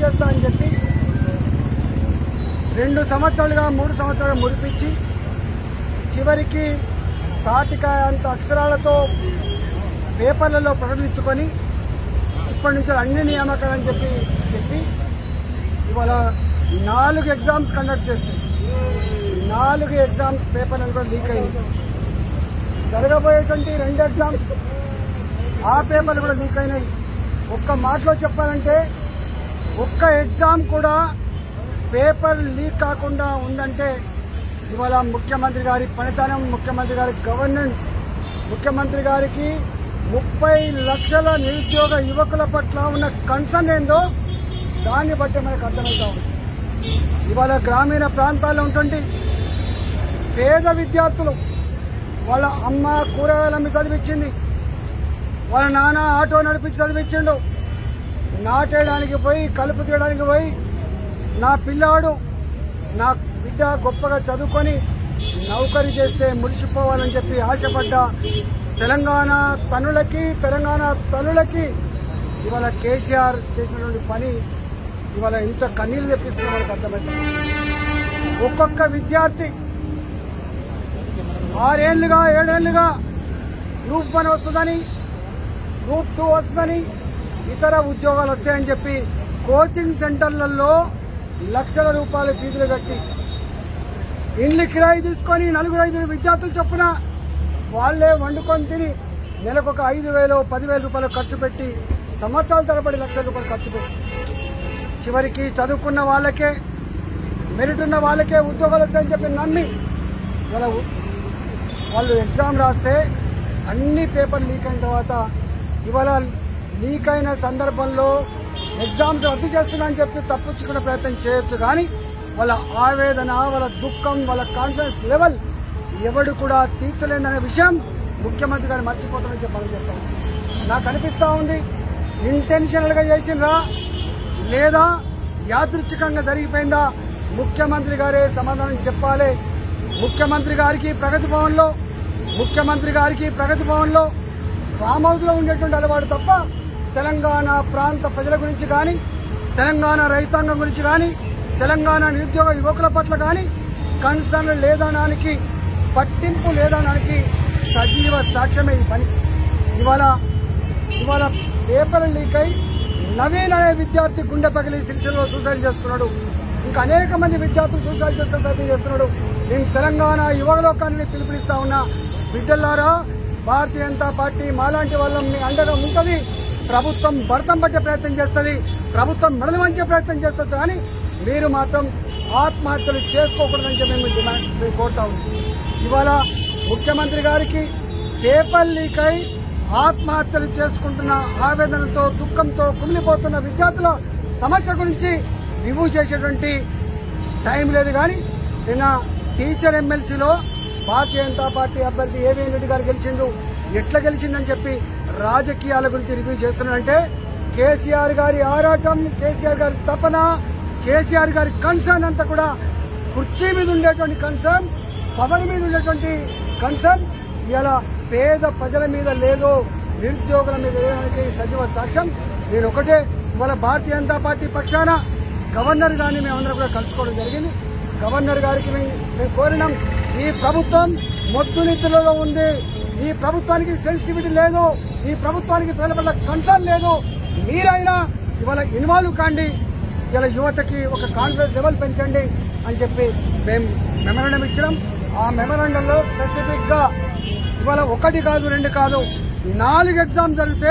చేస్తా అని చెప్పి 2 సంవత్సరాలుగా 3 సంవత్సరాలుగా మురిపించి చివరికి తాటికాయ అంత అక్షరాలతో పేపర్లలో ప్రకటించుకొని ఇప్పటి నుంచి అన్ని నియామకాలని చెప్పి ఇవాళ 4 ఎగ్జామ్స్ కండక్ట్ చేస్తాయి. 4 ఎగ్జామ్స్ పేపర్లు కూడా లీక్ అయింది. జరగబోయేటువంటి 2 ఎగ్జామ్స్ ఆ పేపర్లు కూడా లీక్ అయినాయి. ఒక్క మాటలో చెప్పాలంటే ఒక్క ఎగ్జామ్ కూడా పేపర్ లీక్ కాకుండా ఉందంటే ఇవాళ ముఖ్యమంత్రి గారి పనితనం, ముఖ్యమంత్రి గారి గవర్నెన్స్, ముఖ్యమంత్రి గారికి 30 లక్షల నిరుద్యోగ యువకుల పట్ల ఉన్న కన్సర్న్ ఏందో దాన్ని బట్టి మనకు అర్థమవుతా ఉంది. ఇవాళ గ్రామీణ ప్రాంతాల్లో ఉంటుంది పేద విద్యార్థులు, వాళ్ళ అమ్మ కూరగాయలు అమ్మి చదివించింది, వాళ్ళ నాన్న ఆటో నడిపించి చదివించిండు, నాటేయడానికి పోయి కలుపు తీయడానికి పోయి నా పిల్లాడు నా బిడ్డ గొప్పగా చదువుకొని నౌకరీ చేస్తే మురిసిపోవాలని చెప్పి ఆశపడ్డ తెలంగాణ తల్లులకి ఇవాళ కేసీఆర్ చేసినటువంటి పని ఇవాళ ఇంత కన్నీళ్లు తెప్పిస్తున్న వాళ్ళకి అర్థమవుతుంది. ఒక్కొక్క విద్యార్థి 6 ఏళ్లుగా 7 ఏళ్లుగా గ్రూప్ 1 వస్తుందని, గ్రూప్ 2 వస్తుందని, ఇతర ఉద్యోగాలు వస్తాయని చెప్పి కోచింగ్ సెంటర్లలో లక్షల రూపాయల ఫీజులు కట్టి ఇండ్లు కిరాయి తీసుకొని 4-5 విద్యార్థులు చొప్పున వాళ్లే వండుకొని తిని నెలకు ఒక 5,000 10,000 రూపాయలు ఖర్చు పెట్టి సంవత్సరాల తరబడి లక్షల రూపాయలు ఖర్చు పెట్టి చివరికి చదువుకున్న వాళ్ళకే, మెరిట్ ఉన్న వాళ్ళకే ఉద్యోగాలు వస్తాయని చెప్పి నమ్మి వాళ్ళు ఎగ్జామ్ రాస్తే అన్ని పేపర్లు లీక్ అయిన తర్వాత ఇవాళ లీక్ అయిన సందర్భంలో ఎగ్జామ్స్ రద్దు చేస్తున్నా అని చెప్పి తప్పించుకునే ప్రయత్నం చేయొచ్చు. కానీ వాళ్ళ ఆవేదన, వాళ్ళ దుఃఖం, వాళ్ళ కాన్ఫిడెన్స్ లెవెల్ ఎవడు కూడా తీర్చలేదనే విషయం ముఖ్యమంత్రి గారు మర్చిపోతామని చెప్పి మనం చెప్తాం. నాకు అనిపిస్తా ఉంది ఇంటెన్షనల్ గా చేసిండ్రా లేదా యాదృచ్ఛికంగా జరిగిపోయిందా ముఖ్యమంత్రి గారే సమాధానం చెప్పాలి. ముఖ్యమంత్రి గారికి ప్రగతి భవన్ లో ఫామ్ హౌస్ లో ఉండేటువంటి అలవాటు తప్ప తెలంగాణ ప్రాంత ప్రజల గురించి కానీ, తెలంగాణ రైతాంగం గురించి కానీ, తెలంగాణ నిరుద్యోగ యువకుల పట్ల కానీ కన్సర్న్ లేదనడానికి, పట్టింపు లేదనడానికి సజీవ సాక్ష్యమే ఈ పని. ఇవాళ పేపర్ లీక్ అయి నవీన్ అనే విద్యార్థి గుండె పగిలి సిరిసిల్లలో సూసైడ్ చేసుకున్నాడు. ఇంకా అనేక మంది విద్యార్థులు సూసైడ్ చేసుకునే ప్రయత్నం చేస్తున్నాడు. నేను తెలంగాణ యువలోకాన్ని పిలుపునిస్తా ఉన్నా, బిడ్డలారా భారతీయ జనతా పార్టీ మాలాంటి వాళ్ళ మీ అండగా ఉంటుంది. ప్రభుత్వం భర్తం పట్టే ప్రయత్నం చేస్తుంది, ప్రభుత్వం మెడలు వంచే ప్రయత్నం చేస్తుంది. కానీ మీరు మాత్రం ఆత్మహత్యలు చేసుకోకూడదని చెప్పి మేము కోరుతా ఉన్నాం. ఇవాళ ముఖ్యమంత్రి గారికి పేపర్ లీక్ అయి ఆత్మహత్యలు చేసుకుంటున్న ఆవేదనతో, దుఃఖంతో కుమిలిపోతున్న విద్యార్థుల సమస్య గురించి రివ్యూ చేసేటువంటి టైం లేదు. కానీ నిన్న టీచర్ ఎమ్మెల్సీలో భారతీయ జనతా పార్టీ అభ్యర్థి ఏవిఎన్ రెడ్డి గారు గెలిచిండు. ఎట్లా గెలిచిందని చెప్పి రాజకీయాల గురించి రివ్యూ చేస్తున్నారంటే కేసీఆర్ గారి ఆరాటం, కేసీఆర్ గారి తపన, కేసీఆర్ గారి కన్సర్న్ అంతా కూడా కుర్చీ మీద ఉండేటువంటి కన్సర్న్, పవర్ మీద ఉండేటువంటి కన్సర్న్ ఇలా పేద ప్రజల మీద లేదు, నిరుద్యోగుల మీద లేదానికి సజీవ సాక్ష్యం. నేను ఒకటే ఇవాళ భారతీయ జనతా పార్టీ పక్షాన గవర్నర్ గారిని మేమందరం కూడా కలుసుకోవడం జరిగింది. గవర్నర్ గారికి మేము కోరినాం, ఈ ప్రభుత్వం మొద్దు నిద్రలో ఉంది, ఈ ప్రభుత్వానికి సెన్సిటివిటీ లేదు, ఈ ప్రభుత్వానికి ప్రజల పట్ల కన్సర్న్ లేదు, మీరైనా ఇవాళ ఇన్వాల్వ్ కాండి, ఇలా యువతకి ఒక కాన్ఫిడెన్స్ లెవెల్ పెంచండి అని చెప్పి మేము మెమరాండం ఇచ్చినాం. ఆ మెమరాండంలో స్పెసిఫిక్ గా ఇవాళ 1 కాదు 2 కాదు 4 ఎగ్జామ్స్ జరిగితే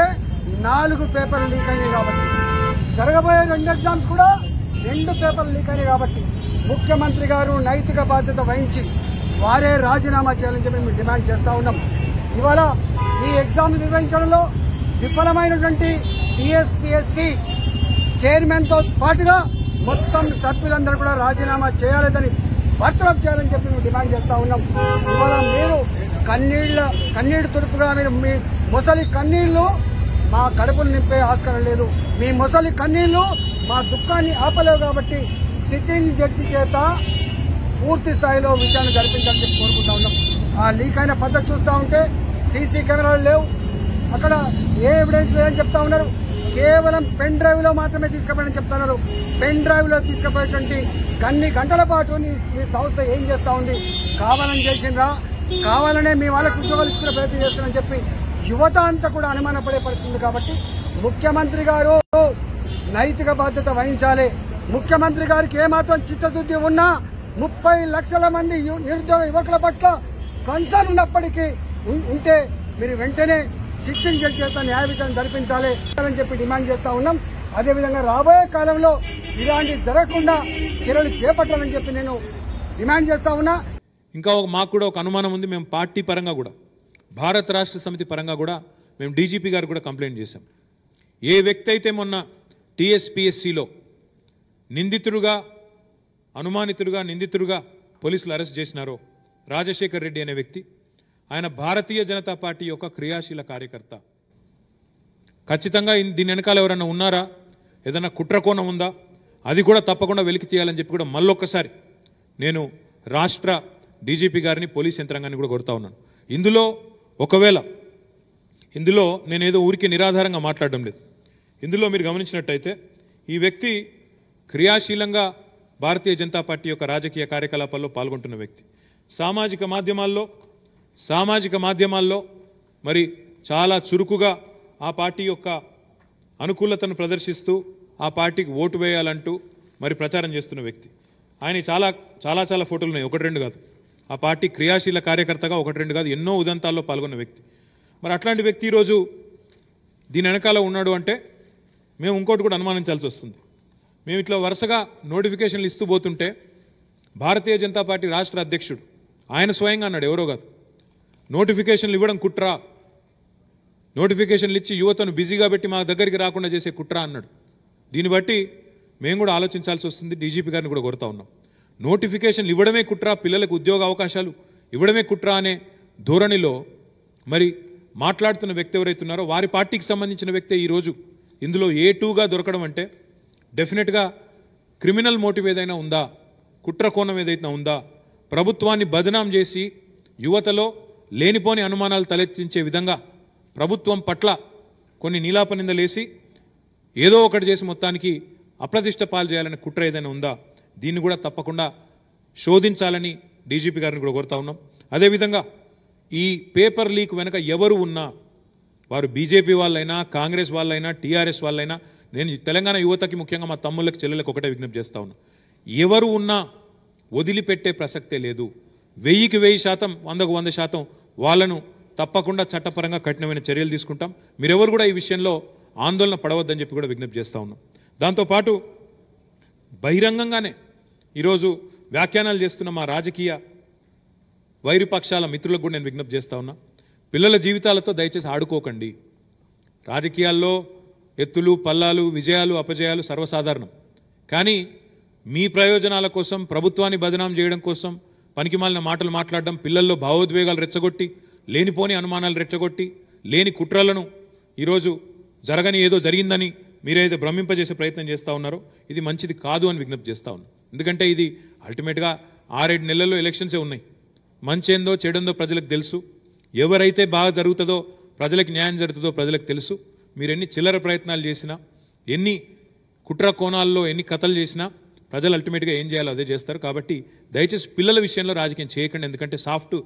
4 పేపర్లు లీక్ అయినాయి కాబట్టి, జరగబోయే 2 ఎగ్జామ్స్ కూడా 2 పేపర్లు లీక్ అయినాయి కాబట్టి ముఖ్యమంత్రి గారు నైతిక బాధ్యత వహించి వారే రాజీనామా చేయాలని చెప్పి మేము డిమాండ్ చేస్తా ఉన్నాం. ఇవాళ ఈ ఎగ్జామ్ నిర్వహించడంలో విఫలమైనటువంటి టీఎస్పీఎస్సీ చైర్మన్ తో పాటుగా మొత్తం సభ్యులందరూ కూడా రాజీనామా చేయాలని, బర్తరఫ్ చేయాలని చెప్పి మేము డిమాండ్ చేస్తా ఉన్నాం. ఇవాళ మీరు కన్నీళ్లు తుడుపుగా మీరు మీ ముసలి కన్నీళ్లు మా కడుపులు నింపే ఆస్కారం లేదు, మీ ముసలి కన్నీళ్లు మా దుఃఖాన్ని ఆపలేవు. కాబట్టి సిట్టింగ్ జడ్జి చేత పూర్తి స్థాయిలో విచారణ జరిపించాలని చెప్పి కోరుకుంటా ఉన్నాం. ఆ లీక్ అయిన పద్ధతి చూస్తా ఉంటే సీసీ కెమెరాలు లేవు, అక్కడ ఏ ఎవిడెన్స్ లేదని చెప్తా ఉన్నారు. కేవలం పెన్ డ్రైవ్ లో మాత్రమే తీసుకుపోయని చెప్తున్నారు. పెన్ డ్రైవ్ లో తీసుకుపోయేటువంటి కొన్ని గంటల పాటు మీ సంస్థ ఏం చేస్తా ఉంది? కావాలని చేసిండ్రా? కావాలనే మీ వాళ్ళకు ఉద్యోగాలు ఇచ్చుకునే ప్రయత్నం చేస్తారని చెప్పి యువత అంతా కూడా అనుమానపడే పరిస్థితుంది. కాబట్టి ముఖ్యమంత్రి గారు నైతిక బాధ్యత వహించాలి. ముఖ్యమంత్రి గారికి ఏమాత్రం చిత్తశుద్ధి ఉన్నా 30 లక్షల మంది నిరుద్యోగ యువకుల పట్ల కన్సర్న్ ఉన్నప్పటికీ ఉంటే మీరు వెంటనే సిట్టింగ్ జడ్జి చేత న్యాయ విచారణ జరిపించాలి అని చెప్పి డిమాండ్ చేస్తా ఉన్నాం. అదేవిధంగా రాబోయే కాలంలో ఇలాంటి జరగకుండా చర్యలు చేపట్టాలని చెప్పి నేను డిమాండ్ చేస్తా ఉన్నా. ఇంకా మాకు కూడా ఒక అనుమానం ఉంది. మేము పార్టీ పరంగా కూడా భారత రాష్ట్ర సమితి పరంగా కూడా మేము డీజీపీ గారు కూడా కంప్లైంట్ చేశాం. ఏ వ్యక్తి అయితే మొన్న టీఎస్పీఎస్సీలో నిందితుడుగా అనుమానితుడుగా నిందితుడుగా పోలీసులు అరెస్ట్ చేసినారో రాజశేఖర్ రెడ్డి అనే వ్యక్తి, ఆయన భారతీయ జనతా పార్టీ యొక్క క్రియాశీల కార్యకర్త. ఖచ్చితంగా దీని వెనకాల ఎవరైనా ఉన్నారా, ఏదైనా కుట్రకోణం ఉందా, అది కూడా తప్పకుండా వెలికి తీయాలని చెప్పి కూడా మళ్ళొక్కసారి నేను రాష్ట్ర డీజీపీ గారిని పోలీస్ యంత్రాంగాన్ని కూడా కోరుతా ఉన్నాను. ఇందులో నేనేదో ఊరికి నిరాధారంగా మాట్లాడడం లేదు. ఇందులో మీరు గమనించినట్టయితే ఈ వ్యక్తి క్రియాశీలంగా భారతీయ జనతా పార్టీ యొక్క రాజకీయ కార్యకలాపాల్లో పాల్గొంటున్న వ్యక్తి. సామాజిక మాధ్యమాల్లో మరి చాలా చురుకుగా ఆ పార్టీ యొక్క అనుకూలతను ప్రదర్శిస్తూ ఆ పార్టీకి ఓటు వేయాలంటూ మరి ప్రచారం చేస్తున్న వ్యక్తి. ఆయన చాలా ఫోటోలు ఉన్నాయి, 1-2 కాదు. ఆ పార్టీ క్రియాశీల కార్యకర్తగా 1-2 కాదు ఎన్నో ఉదంతాల్లో పాల్గొన్న వ్యక్తి. మరి అట్లాంటి వ్యక్తి ఈరోజు దీని వెనకాల ఉన్నాడు అంటే మేము ఇంకోటి కూడా అనుమానించాల్సి వస్తుంది. మేము ఇట్లా వరుసగా నోటిఫికేషన్లు ఇస్తూ పోతుంటే భారతీయ జనతా పార్టీ రాష్ట్ర అధ్యక్షుడు ఆయన స్వయంగా అన్నాడు, ఎవరో కాదు, నోటిఫికేషన్లు ఇవ్వడం కుట్ర, నోటిఫికేషన్లు ఇచ్చి యువతను బిజీగా పెట్టి మా దగ్గరికి రాకుండా చేసే కుట్ర అన్నాడు. దీన్ని బట్టి మేము కూడా ఆలోచించాల్సి వస్తుంది. డీజీపీ గారిని కూడా కోరుతా ఉన్నాం. నోటిఫికేషన్లు ఇవ్వడమే కుట్ర, పిల్లలకు ఉద్యోగ అవకాశాలు ఇవ్వడమే కుట్ర అనే ధోరణిలో మరి మాట్లాడుతున్న వ్యక్తి ఎవరైతున్నారో వారి పార్టీకి సంబంధించిన వ్యక్తే ఈరోజు ఇందులో A2గా దొరకడం అంటే డెఫినెట్గా క్రిమినల్ మోటివ్ ఏదైనా ఉందా, కుట్ర కోణం ఏదైనా ఉందా, ప్రభుత్వాన్ని బదనాం చేసి యువతలో లేనిపోని అనుమానాలు తలెత్తించే విధంగా ప్రభుత్వం పట్ల కొన్ని నీలాపనిందలేసి ఏదో ఒకటి చేసి మొత్తానికి అప్రతిష్ట పాలు చేయాలనే కుట్ర ఏదైనా ఉందా, దీన్ని కూడా తప్పకుండా శోధించాలని డీజీపీ గారిని కూడా కోరుతా ఉన్నాం. అదేవిధంగా ఈ పేపర్ లీక్ వెనక ఎవరు ఉన్నా, వారు బీజేపీ వాళ్ళైనా కాంగ్రెస్ వాళ్ళైనా టీఆర్ఎస్ వాళ్ళైనా, నేను తెలంగాణ యువతకి ముఖ్యంగా మా తమ్ముళ్ళకి చెల్లెలకు ఒకటే విజ్ఞప్తి చేస్తా ఉన్నా, ఎవరు ఉన్నా వదిలిపెట్టే ప్రసక్తే లేదు. 1000కి 1000%, 100కు 100% వాళ్ళను తప్పకుండా చట్టపరంగా కఠినమైన చర్యలు తీసుకుంటాం. మీరెవరు కూడా ఈ విషయంలో ఆందోళన పడవద్దని చెప్పి కూడా విజ్ఞప్తి చేస్తూ ఉన్నాం. దాంతోపాటు బహిరంగంగానే ఈరోజు వ్యాఖ్యానాలు చేస్తున్న మా రాజకీయ వైరుపక్షాల మిత్రులకు కూడా నేను విజ్ఞప్తి చేస్తూ ఉన్నా, పిల్లల జీవితాలతో దయచేసి ఆడుకోకండి. రాజకీయాల్లో ఎత్తులు పల్లాలు విజయాలు అపజయాలు సర్వసాధారణం. కానీ మీ ప్రయోజనాల కోసం ప్రభుత్వాన్ని బదనాం చేయడం కోసం పనికిమాలిన మాటలు మాట్లాడడం, పిల్లల్లో భావోద్వేగాలు రెచ్చగొట్టి లేనిపోని అనుమానాలు రెచ్చగొట్టి లేని కుట్రలను ఈరోజు జరగని ఏదో జరిగిందని మీరైతే భ్రమింపజేసే ప్రయత్నం చేస్తూ ఉన్నారో ఇది మంచిది కాదు అని విజ్ఞప్తి చేస్తూ ఉన్నాం. ఎందుకంటే ఇది అల్టిమేట్గా 6-7 నెలల్లో ఎలక్షన్సే ఉన్నాయి. మంచేందో చెడేందో ప్రజలకు తెలుసు. ఎవరైతే బాగా జరుగుతుందో ప్రజలకు న్యాయం జరుగుతుందో ప్రజలకు తెలుసు. మీరు ఎన్ని చిల్లర ప్రయత్నాలు చేసినా, ఎన్ని కుట్ర కోణాల్లో ఎన్ని కథలు చేసినా ప్రజలు అల్టిమేట్గా ఏం చేయాలో అదే చేస్తారు. కాబట్టి దయచేసి పిల్లల విషయంలో రాజకీయం చేయకండి. ఎందుకంటే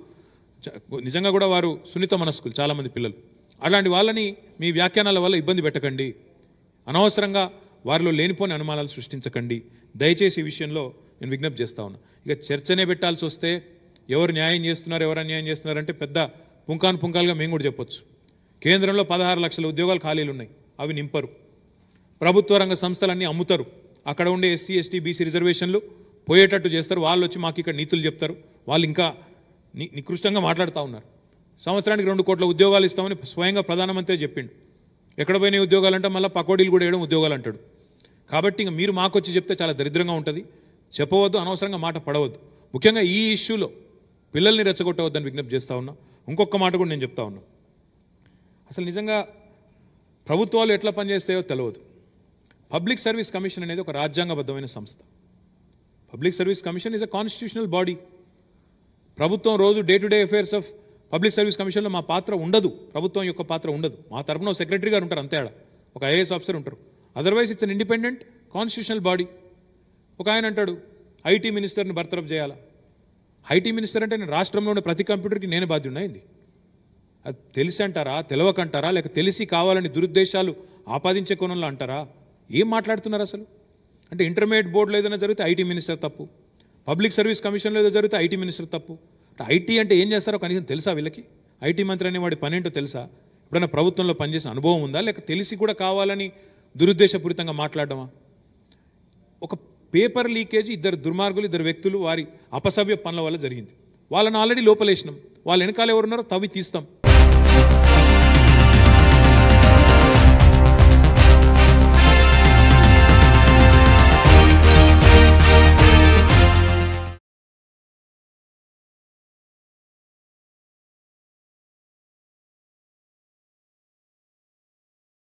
నిజంగా కూడా వారు సున్నిత మనస్కులు చాలామంది పిల్లలు. అలాంటి వాళ్ళని మీ వ్యాఖ్యానాల వల్ల ఇబ్బంది పెట్టకండి. అనవసరంగా వారిలో లేనిపోని అనుమానాలు సృష్టించకండి. దయచేసి ఈ విషయంలో నేను విజ్ఞప్తి చేస్తా ఉన్నా. ఇక చర్చనే పెట్టాల్సి వస్తే ఎవరు న్యాయం చేస్తున్నారు ఎవరు అన్యాయం చేస్తున్నారంటే పెద్ద పుంకాలుగా మేము కూడా చెప్పొచ్చు. కేంద్రంలో 16 లక్షల ఉద్యోగాలు ఖాళీలు ఉన్నాయి, అవి నింపరు. ప్రభుత్వ రంగ సంస్థలన్నీ అమ్ముతారు. అక్కడ ఉండే ఎస్సీ ఎస్టీ బీసీ రిజర్వేషన్లు పోయేటట్టు చేస్తారు. వాళ్ళు వచ్చి మాకు ఇక్కడ నీతులు చెప్తారు. వాళ్ళు ఇంకా నికృష్టంగా మాట్లాడుతూ ఉన్నారు. సంవత్సరానికి 2 కోట్ల ఉద్యోగాలు ఇస్తామని స్వయంగా ప్రధానమంత్రి చెప్పిండు. ఎక్కడ పోయిన ఉద్యోగాలంటే మళ్ళీ పకోడీలు కూడా వేయడం ఉద్యోగాలు అంటాడు. కాబట్టి ఇంకా మీరు మాకొచ్చి చెప్తే చాలా దరిద్రంగా ఉంటుంది. చెప్పవద్దు, అనవసరంగా మాట పడవద్దు. ముఖ్యంగా ఈ ఇష్యూలో పిల్లల్ని రెచ్చగొట్టవద్దని విజ్ఞప్తి చేస్తూ ఉన్నా. ఇంకొక మాట కూడా నేను చెప్తా ఉన్నా, అసలు నిజంగా ప్రభుత్వాలు ఎట్లా పనిచేస్తాయో తెలియదు. పబ్లిక్ సర్వీస్ కమిషన్ అనేది ఒక రాజ్యాంగబద్ధమైన సంస్థ. Public service commission is a constitutional body. ప్రభుత్వం రోజు day to day affairs of public service కమిషన్లో మా పాత్ర ఉండదు, ప్రభుత్వం యొక్క పాత్ర ఉండదు. మా తరపున సెక్రటరీ గారు ఉంటారు అంతే. ఒక ఐఏఎస్ ఆఫీసర్ ఉంటారు. Otherwise it's an independent constitutional body. ఒక ఆయన అంటాడు ఐటీ మినిస్టర్ని బర్తరఫ్ చేయాలా. ఐటీ మినిస్టర్ అంటే నేను రాష్ట్రంలో ఉన్న ప్రతి కంప్యూటర్కి నేనే బాధ్యున్నా అయింది. అది తెలిసి అంటారా, తెలవకంటారా, లేక తెలిసి కావాలని దురుద్దేశాలు ఆపాదించే కోణంలో అంటారా? ఏం మాట్లాడుతున్నారు అసలు? అంటే ఇంటర్మీడియట్ బోర్డులో ఏదైనా జరిగితే ఐటీ మినిస్టర్ తప్పు, పబ్లిక్ సర్వీస్ కమిషన్లో ఏదో జరిగితే ఐటీ మినిస్టర్ తప్పు. ఐటీ అంటే ఏం చేస్తారో కనీసం తెలుసా వీళ్ళకి? ఐటీ మంత్రి అనే వాడి పనేంటో తెలుసా? ఎప్పుడైనా ప్రభుత్వంలో పనిచేసిన అనుభవం ఉందా, లేక తెలిసి కూడా కావాలని దురుద్దేశపూరితంగా మాట్లాడడమా? ఒక పేపర్ లీకేజీ ఇద్దరు దుర్మార్గులు, ఇద్దరు వ్యక్తులు వారి అపసవ్య పనుల వల్ల జరిగింది. వాళ్ళని ఆల్రెడీ లోపలేసినాం. వాళ్ళ వెనకాల ఎవరున్నారో తవ్వి తీస్తాం.